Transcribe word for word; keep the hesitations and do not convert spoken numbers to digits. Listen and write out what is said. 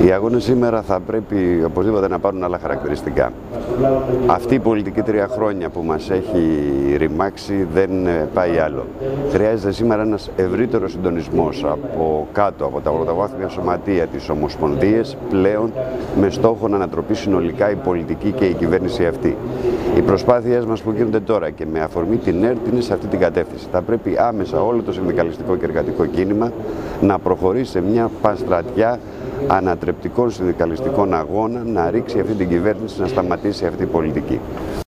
Οι αγώνες σήμερα θα πρέπει οπωσδήποτε να πάρουν άλλα χαρακτηριστικά. Αυτή η πολιτική τρία χρόνια που μας έχει ρημάξει δεν πάει άλλο. Χρειάζεται σήμερα ένας ευρύτερος συντονισμός από κάτω, από τα πρωτοβάθμια σωματεία της Ομοσπονδίας, πλέον με στόχο να ανατροπεί συνολικά η πολιτική και η κυβέρνηση αυτή. Οι προσπάθειές μας που γίνονται τώρα και με αφορμή την ΕΡΤ είναι σε αυτή την κατεύθυνση. Θα πρέπει άμεσα όλο το συνδικαλιστικό και εργατικό κίνημα να προχωρήσει σε μια παστρατιά ανατρεπτικών συνδικαλιστικών αγώνα, να ρίξει αυτή την κυβέρνηση, να σταματήσει αυτή η πολιτική.